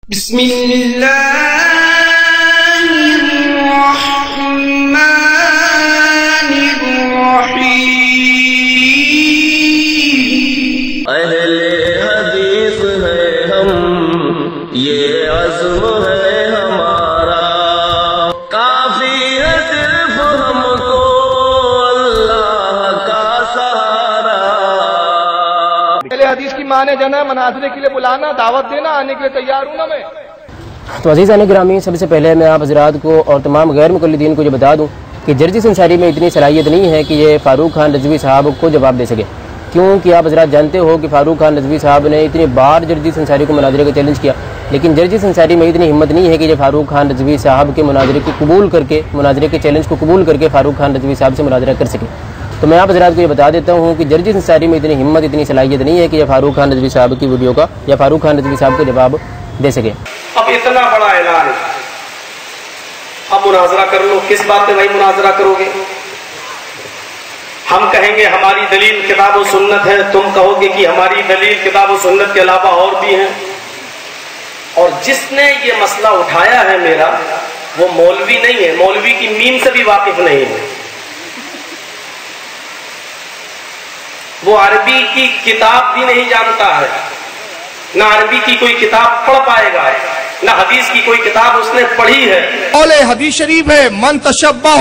بسم اللہ الرحمن الرحیم۔ اہل حدیث ہے ہم، یہ عزم ہے ہمارا، کافی ہے صرف ہم کو اللہ کا سہارا۔ اہل حدیث کی مانے جانا، مناظرے کے لیے بلانا، دعوت دینا، آنے کے لیے تیار ہوں نا میں۔ تو عزیزان گرامی، سب سے پہلے میں آپ حضرات کو اور تمام غیر مقلدین کو یہ بتا دوں کہ جرجس انصاری میں اتنی صلاحیت نہیں ہے کہ یہ فاروق خان رضوی صاحب کو جواب دے سکے، کیونکہ آپ حضرات جانتے ہو کہ فاروق خان رضوی صاحب نے اتنی بار جرجس انصاری کو مناظرے کا چیلنج کیا، لیکن جرجس انصاری میں اتنی ہمت نہیں ہے کہ یہ فاروق خان رضوی صاحب کے مناظرے کو قبول کر کے، مناظرے کے چیلنج کو قبول کر کے فاروق خان رضوی صاحب سے مناظرہ کر سکے۔ تو میں آپ حضرات کو یہ بتا دیتا ہوں کہ جرجس انصاری میں اتنی ہمت، اتنی صلاحیت نہیں ہے کہ یہ فاروق خان رضوی صاحب کی ویڈیو کا یا فاروق خان رضوی صاحب کا جواب دے سکے۔ اب اتنا بڑا اعلان ہے، اب مناظرہ کر لو۔ کس بات پہ بھائی مناظرہ کرو گے؟ ہم کہیں گے ہماری دلیل کتاب و سنت ہے، تم کہو گے کہ ہماری دلیل کتاب و سنت کے علاوہ اور بھی ہیں۔ اور جس نے یہ مسئلہ اٹھایا ہے میرا، وہ مولوی نہیں ہے، مولوی کی میم سے بھی واقف نہیں ہے، وہ عربی کی کتاب بھی نہیں جانتا ہے، نہ عربی کی کوئی کتاب پڑھ پائے گا، نہ حدیث کی کوئی کتاب اس نے پڑھی ہے۔ قول حدیث شریف ہے، من تشبہ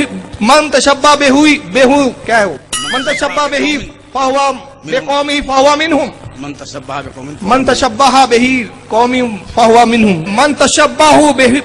بہی فہو بقومی فہو منہم، من تشبہ بہی قومی فہو منہم، من تشبہ بہی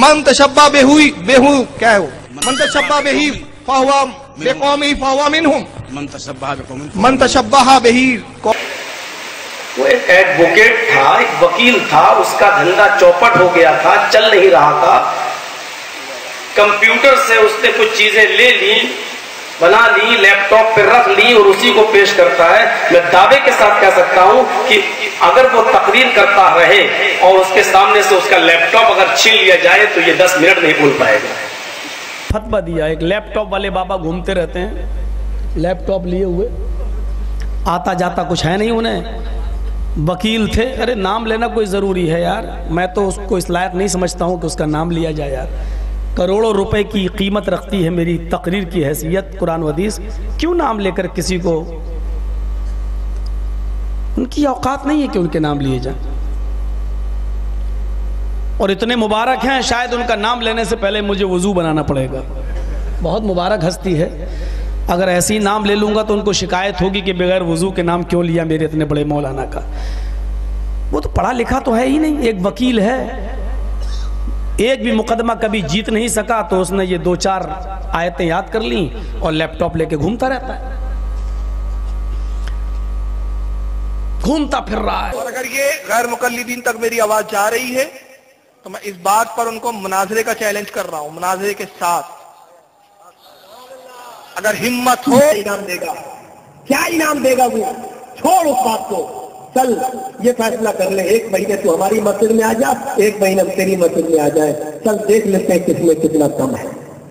فہو بقومی فہو منہم، من تشبہ بہی۔ وہ ایک ایڈوکیٹ تھا، ایک وکیل تھا، اس کا دھندا چوپٹ ہو گیا تھا، چل نہیں رہا تھا۔ کمپیوٹر سے اس نے کچھ چیزیں لے لی، بنا لی، لیپ ٹاپ پہ رکھ لی اور اسی کو پیش کرتا ہے۔ میں دعوے کے ساتھ کہہ سکتا ہوں کہ اگر وہ تقریر کرتا رہے اور اس کے سامنے سے اس کا لیپ ٹاپ اگر چھین لیا جائے تو یہ 10 منٹ نہیں بول پائے گا۔ فتویٰ دیا، ایک لیپ ٹاپ والے بابا گھومتے رہتے ہیں لیپ ٹاپ لیے ہوئے، آتا جاتا کچھ ہے نہیں انہیں، وکیل تھے۔ ارے نام لینا کوئی ضروری ہے یار؟ میں تو اس کو اس لائق نہیں سمجھتا ہوں کہ اس کا نام لیا جائے یار۔ کروڑوں روپے کی قیمت رکھتی ہے میری تقریر کی حیثیت قرآن و حدیث، کیوں نام لے کر کسی کو؟ ان کی اوقات نہیں ہے کہ ان کے نام لیے جائیں، اور اتنے مبارک ہیں شاید ان کا نام لینے سے پہلے مجھے وضو بنانا پڑے گا۔ بہت مبارک ہستی ہے، اگر ایسی نام لے لوں گا تو ان کو شکایت ہوگی کہ بغیر وضو کے نام کیوں لیا میرے اتنے بڑے مولانا کا۔ وہ تو پڑھا لکھا تو ہے ہی نہیں، ایک وکیل ہے، ایک بھی مقدمہ کبھی جیت نہیں سکا، تو اس نے یہ 2-4 آیتیں یاد کر لیں اور لیپ ٹاپ لے کے گھومتا رہتا ہے، گھومتا پھر رہا ہے۔ اور اگر یہ غیر مقلدین تک میری آواز جا رہی ہے تو میں اس بات پر ان کو مناظرے کا چیلنج کر رہا ہوں، مناظرے کے ساتھ اگر ہمت ہو انعام دے گا۔ کیا انعام دے گا؟ وہ چھوڑ اس بات کو، چل یہ فیصلہ کر لیں، 1 مہینے تو ہماری مسجد میں آ جا، 1 مہینہ تیری مسجد میں آ جائے، چل دیکھ لیتے ہیں کس میں کتنا کم ہے۔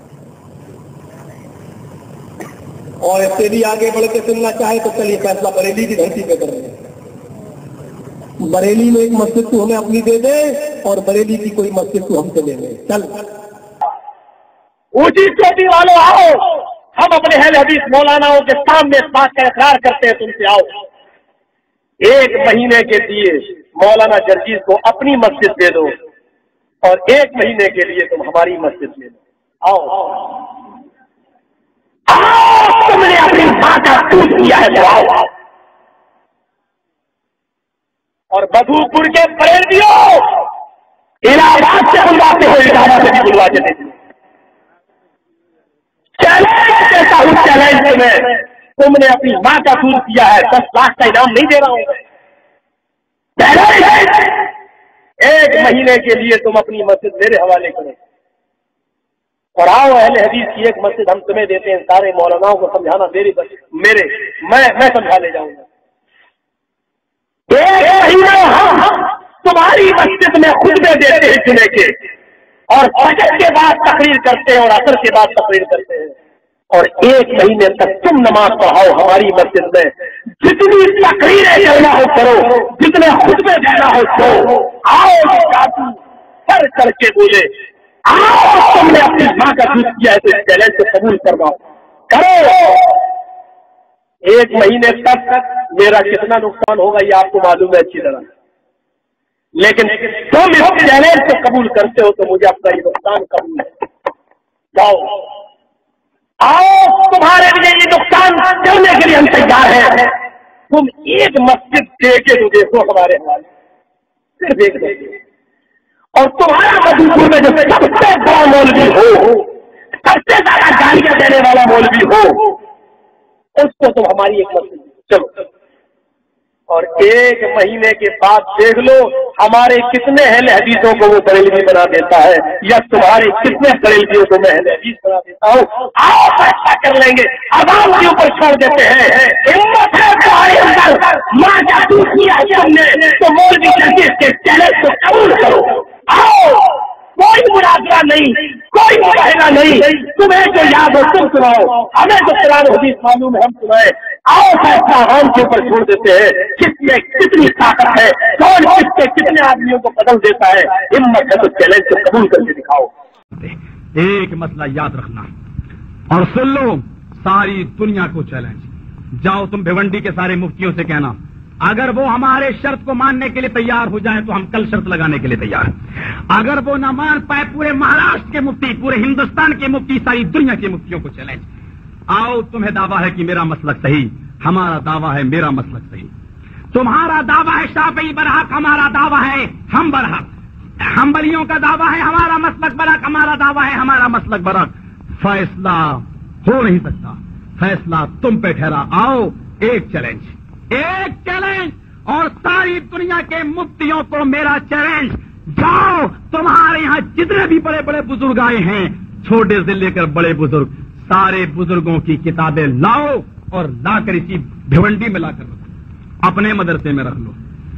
اور تیری آگے بڑھ کے سننا چاہے تو چل یہ فیصلہ بریلی کی دھرتی پہ کر لیں، بریلی میں ایک مسجد تو ہمیں اپنی دے دے اور بریلی کی کوئی مسجد تو ہم سے لے لیں۔ چل اونچی چوٹی والوں آؤ، ہم اپنے اہل حدیث مولاناؤں کے سامنے اس بات کا اقرار کرتے ہیں، تم سے آؤ 1 مہینے کے لیے مولانا جرجیز کو اپنی مسجد دے دو اور 1 مہینے کے لیے تم ہماری مسجد دے دو۔ آؤ تم نے اپنی ماں کا دودھ کیا ہے تو آؤ، اور بدھوپور کے بریلویوں الہ آباد سے بلواتے ہو، الہ آباد سے بھی بلوا کے دے دو۔ چیلنج دیتا ہوں، چیلنج میں تم نے اپنی ماں کا دودھ کیا ہے، 10 لاکھ کا انعام نہیں دے رہا ہوں، 1 مہینے کے لیے تم اپنی مسجد میرے حوالے کرو اور آؤ اہل حدیث کی ایک مسجد ہم تمہیں دیتے ہیں۔ سارے مولاناؤں کو سمجھانا میں سمجھا لے جاؤں گا۔ 1 مہینہ ہم تمہاری مسجد میں خطبے دیتے ہیں جمعے کے، اور فجر کے بعد تقریر کرتے ہیں اور عصر کے بعد تقریر کرتے ہیں، اور 1 مہینے تک تم نماز پڑھاؤ ہماری مسجد میں، جتنی تقریریں کرنا ہو کرو، جتنے خطبے دینا ہو دو، آؤ करके बोले आओ तुमने अपनी माँ का दूध किया है तो इस चैलेंज को कबूल करवाओ, करो। 1 महीने तक मेरा कितना नुकसान होगा ये आपको मालूम है अच्छी तरह, लेकिन तुम इस चैलेंज को कबूल करते हो तो मुझे अपना ये नुकसान कबूल है। जाओ आओ तुम्हारे लिए ये नुकसान करने के लिए हम तैयार हैं। तुम एक मस्जिद दे के तो देखो हमारे हाल, फिर देख लो। और तुम्हारा मधुपुर में जो सबसे बड़ा मौलवी हो, सबसे ज्यादा गालियां देने वाला मौलवी हो, उसको तुम हमारी एक मस्जिद चलो। और 1 महीने के बाद देख लो हमारे कितने अहले हदीसों को वो बरेलवी बना देता है, या तुम्हारे कितने बरेलवियों को मैं अहले हदीस बना देता हूँ। आओ फैसला कर लेंगे, आवाम के ऊपर छोड़ देते हैं। हिम्मत है तुम्हारे अंदर, माँ जादू किया तुमने तो मौलवी जर्जीस के चैलेंज को कबूल करो। आओ कोई मुनाजरा नहीं, कोई मुजाहिदा नहीं, तुम्हें जो याद हो तुम सुनाओ, हमें जो कुरान हदीस मालूम है हम सुनाए। आओ फैसला हम के ऊपर छोड़ देते हैं, किसमें कितनी ताकत है, कौन किसके कितने आदमियों को बदल देता है। हिम्मत है तो चैलेंज को कबूल करके दिखाओ। एक मसला याद रखना और सुन लो, सारी दुनिया को चैलेंज। जाओ तुम भिवंडी के सारे मुफ्तियों से कहना अगर वो हमारे शर्त को मानने के लिए तैयार हो जाए तो हम कल शर्त लगाने के लिए तैयार हैं। अगर वो न मान पाए, पूरे महाराष्ट्र के मुफ्ती, पूरे हिंदुस्तान के मुफ्ती, सारी दुनिया के मुफ्तियों को चैलेंज। आओ तुम्हें दावा है कि मेरा मसलक सही, हमारा दावा है मेरा मसलक सही। तुम्हारा दावा है शाफी बरहक, हमारा दावा है हम बरहक। हम्बलियों का दावा है हमारा मसलक बरहक, हमारा दावा है हमारा मसलक बरहक। फैसला हो नहीं सकता, फैसला तुम पे ठहरा। आओ एक चैलेंज, एक चैलेंज, और सारी दुनिया के मुफ्तियों को मेरा चैलेंज। जाओ तुम्हारे यहाँ जितने भी बड़े बड़े बुजुर्ग आए हैं, छोटे से लेकर बड़े बुजुर्ग, सारे बुजुर्गों की किताबें लाओ और लाकर इसी भिवंडी में लाकर रखो, अपने मदरसे में रख लो।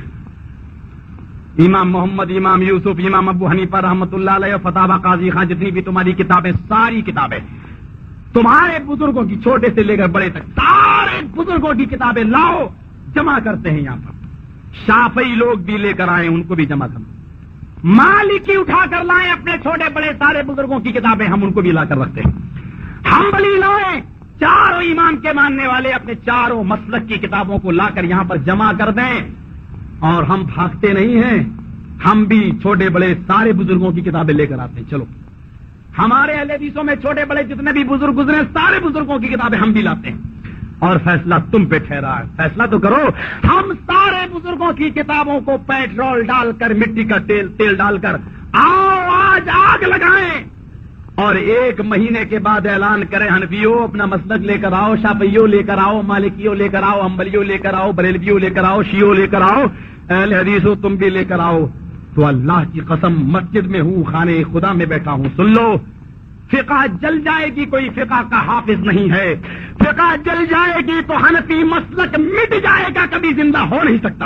इमाम मोहम्मद, इमाम यूसुफ, इमाम अबू हनीफा रहमतुल्लाह अलैह, फतावा काजी खान, जितनी भी तुम्हारी किताबें, सारी किताबें तुम्हारे बुजुर्गों की, छोटे से लेकर बड़े तक सारे बुजुर्गों की किताबें लाओ, जमा करते हैं यहाँ पर। शाफई लोग भी लेकर आए, उनको भी जमा करो। मालिकी उठाकर लाएं अपने छोटे बड़े सारे बुजुर्गों की किताबें, हम उनको भी लाकर रखते हैं। हम्बली लाएं, चारों इमाम के मानने वाले अपने चारों मसलक की किताबों को लाकर यहां पर जमा कर दें। और हम भागते नहीं हैं, हम भी छोटे बड़े सारे बुजुर्गों की किताबें लेकर आते हैं। चलो हमारे अहले हदीसों में छोटे बड़े जितने भी बुजुर्ग गुजरे, सारे बुजुर्गों की किताबें हम भी लाते हैं। और फैसला तुम पे ठहरा है, फैसला तो करो। हम सारे बुजुर्गों की किताबों को पेट्रोल डालकर, मिट्टी का तेल डालकर आओ आज आग लगाएं, और 1 महीने के बाद ऐलान करें, हनफियों अपना मसलक लेकर आओ, शाफियों लेकर आओ, मालिकियों लेकर आओ, हम्बलियों लेकर आओ, बरेलवियों लेकर आओ, शियों लेकर आओ, अहले हदीसों तुम भी लेकर आओ। तो अल्लाह की कसम मस्जिद में हूं, खाने खुदा में बैठा हूं। सुन लो, फिका जल जाएगी, कोई फिका का हाफिज नहीं है। फिका जल जाएगी तो हनफी मसलक मिट जाएगा, कभी जिंदा हो नहीं सकता।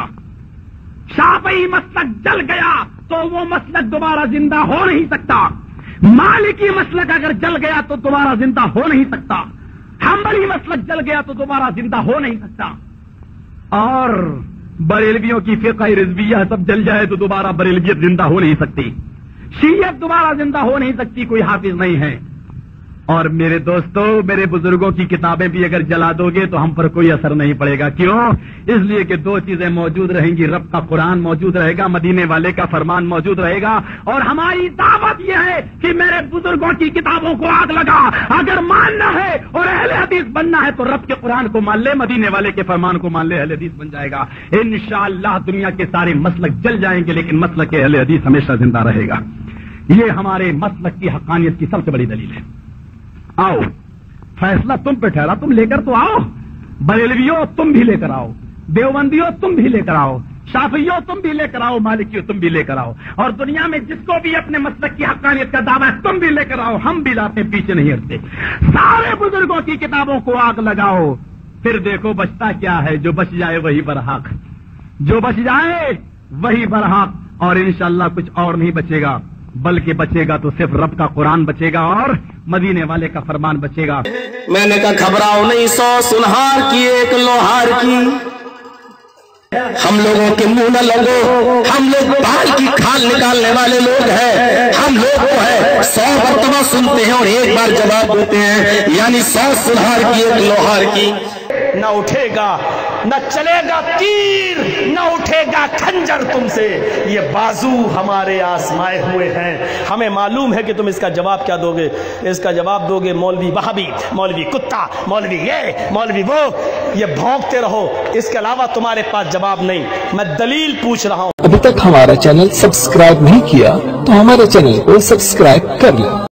शाफई मसलक जल गया तो वो मसलक दोबारा जिंदा हो नहीं सकता। मालिकी मसलक अगर जल गया तो दोबारा जिंदा हो नहीं सकता। हम्बली मसलक जल गया तो दोबारा जिंदा हो नहीं सकता। और बरेलवियों की फिक़्ह रिज़विय्या सब जल जाए तो दोबारा बरेलवियत जिंदा हो नहीं सकती। शीयत दोबारा जिंदा हो नहीं सकती, कोई हाफिज नहीं है। और मेरे दोस्तों, मेरे बुजुर्गों की किताबें भी अगर जला दोगे तो हम पर कोई असर नहीं पड़ेगा। क्यों? इसलिए कि 2 चीजें मौजूद रहेंगी, रब का कुरान मौजूद रहेगा, मदीने वाले का फरमान मौजूद रहेगा। और हमारी दावत यह है कि मेरे बुजुर्गों की किताबों को आग लगा। अगर मानना है और अहले हदीस बनना है तो रब के कुरान को मान ले, मदीने वाले के फरमान को मान ले, अहले हदीस बन जाएगा। इंशाअल्लाह दुनिया के सारे मसलक जल जाएंगे लेकिन मसलक के अहले हदीस हमेशा जिंदा रहेगा। ये हमारे मसलक की हक्कानियत की सबसे बड़ी दलील है। आओ, फैसला तुम पे ठहरा, तुम लेकर तो आओ। बरेलवियों तुम भी लेकर आओ, देवबंदियों तुम भी लेकर आओ, शाफियों तुम भी लेकर आओ, मालिकियों तुम भी लेकर आओ। और दुनिया में जिसको भी अपने मसलक की हक्कानियत का दावा है तुम भी लेकर आओ, हम भी लाते, पीछे नहीं हटते। सारे बुजुर्गों की किताबों को आग लगाओ, फिर देखो बचता क्या है। जो बच जाए वही बरहक, जो बच जाए वही बरहक। और इंशाअल्लाह कुछ और नहीं बचेगा, बल्कि बचेगा तो सिर्फ रब का कुरान बचेगा और मदीने वाले का फरमान बचेगा। मैंने कहा घबराओ नहीं, 100 सुनहार की 1 लोहार की। हम लोगों के मुंह न लगो, हम लोग बाल की खाल निकालने वाले लोग हैं। हम लोग को है 100 मरतबा सुनते हैं और एक बार जवाब देते हैं, यानी 100 सुधार की एक लोहार की। न उठेगा न चलेगा तीर, न उठेगा खंजर तुमसे, ये बाजू हमारे आजमाए हुए हैं। हमें मालूम है कि तुम इसका जवाब क्या दोगे। इसका जवाब दोगे मौलवी वहाबी, मौलवी कुत्ता, मौलवी ये, मौलवी वो, ये भौंकते रहो, इसके अलावा तुम्हारे पास जवाब नहीं। मैं दलील पूछ रहा हूं। अभी तक हमारा चैनल सब्सक्राइब नहीं किया तो हमारे चैनल को सब्सक्राइब कर लें।